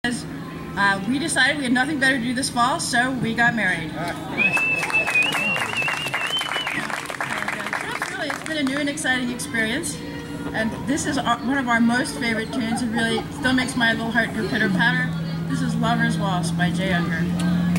We decided we had nothing better to do this fall, so we got married. It's been a new and exciting experience, and this is one of our most favorite tunes. It really still makes my little heart go pitter-patter. This is Lover's Waltz by Jay Ungar.